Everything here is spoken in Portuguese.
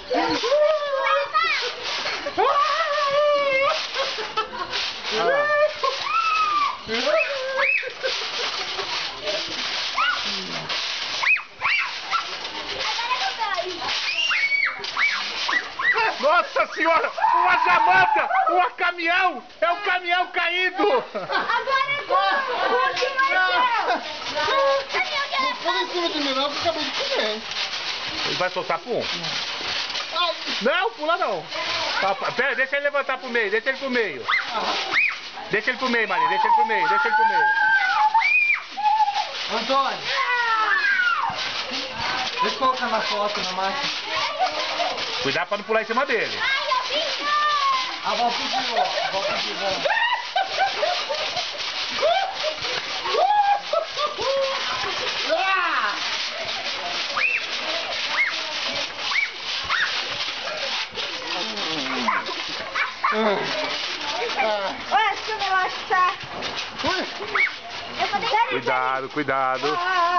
Nossa senhora! Uma jamanta! Um caminhão! É um caminhão caído! Agora é o que vai ser! Não pula em cima de mim não, porque eu acabei de comer. Ele vai soltar pum? Não, pula não. Pera, deixa ele levantar pro meio, deixa ele pro meio. Deixa ele pro meio, Maria, deixa ele pro meio, deixa ele pro meio. Antônio! Deixa eu colocar na foto, na máquina. Cuidado pra não pular em cima dele. A avó pediu, a avó pediu. Olha, deixa eu relaxar. Cuidado, cuidado.